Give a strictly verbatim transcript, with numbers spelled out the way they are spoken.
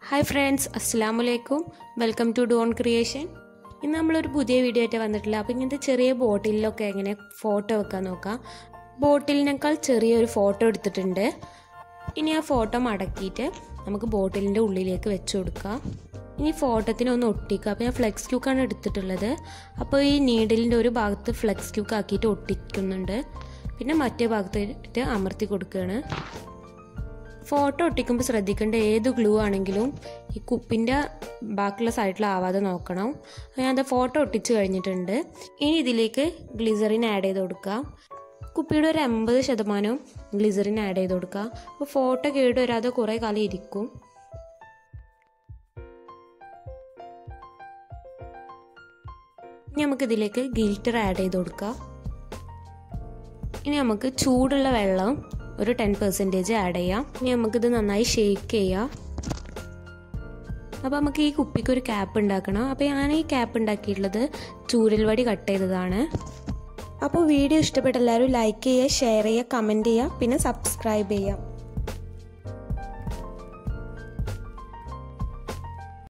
Hi friends, അസ്സലാമു അലൈക്കും. Welcome to dawn creation. ഇന്ന് നമ്മളൊരു പുതിയ വീഡിയോ ആയിട്ട് വന്നിട്ടില്ല. അപ്പോൾ ഇങ്ങനത്തെ ചെറിയ ബോട്ടിലൊക്കെ എങ്ങനെ ഫോട്ടോ വെക്കാൻ നോക്കാം. ബോട്ടിലിനേക്കാൾ ചെറിയൊരു ഫോട്ടോ എടുത്തിട്ടുണ്ട്. ഇനി ആ ഫോട്ടോ മടക്കിയിട്ട് നമുക്ക് ബോട്ടിലിൻ്റെ ഉള്ളിലേക്ക് വെച്ച് കൊടുക്കാം. ഇനി ഫോട്ടോത്തിനൊന്ന് ഒട്ടിക്കുക. അപ്പോൾ ഞാൻ ഫ്ലെക്സ് ക്യൂക്കാണ് എടുത്തിട്ടുള്ളത്. അപ്പോൾ ഈ നീഡിലിൻ്റെ ഒരു ഭാഗത്ത് ഫ്ലെക്സ് ക്യൂക്ക് ആക്കിയിട്ട് ഒട്ടിക്കുന്നുണ്ട്. പിന്നെ മറ്റേ ഭാഗത്തായിട്ട് അമർത്തി കൊടുക്കുകയാണ്. ഫോട്ടോ ഒട്ടിക്കുമ്പോൾ ശ്രദ്ധിക്കേണ്ട ഏത് ഗ്ലൂ ആണെങ്കിലും ഈ കുപ്പിൻ്റെ ബാക്കിയുള്ള സൈഡിലാവാതെ നോക്കണം. ഞാൻ അത് ഫോട്ടോ ഒട്ടിച്ച് കഴിഞ്ഞിട്ടുണ്ട്. ഇനി ഇതിലേക്ക് ഗ്ലിസറിൻ ആഡ് ചെയ്ത് കൊടുക്കാം. കുപ്പിയുടെ ഒരു എൺപത് ശതമാനവും ഗ്ലിസറിൻ ആഡ് ചെയ്ത് കൊടുക്കുക. അപ്പോൾ ഫോട്ടോ കേട് വരാതെ കുറേ കാലം ഇരിക്കും. ഇനി നമുക്കിതിലേക്ക് ഗിൽറ്റർ ആഡ് ചെയ്ത് കൊടുക്കാം. ഇനി നമുക്ക് ചൂടുള്ള വെള്ളം ഒരു ടെൻ പെർസെൻറ്റേജ് ആഡ് ചെയ്യാം. ഇനി നമുക്കിത് നന്നായി ഷേക്ക് ചെയ്യാം. അപ്പോൾ നമുക്ക് ഈ കുപ്പിക്ക് ഒരു ക്യാപ്പ് ഉണ്ടാക്കണം. അപ്പോൾ ഞാൻ ഈ ക്യാപ്പ് ഉണ്ടാക്കിയിട്ടുള്ളത് ചൂരൽ വടി കട്ട് ചെയ്തതാണ്. അപ്പോൾ വീഡിയോ ഇഷ്ടപ്പെട്ട എല്ലാവരും ലൈക്ക് ചെയ്യുക, ഷെയർ ചെയ്യുക, കമൻറ്റ് ചെയ്യുക, പിന്നെ സബ്സ്ക്രൈബ് ചെയ്യുക.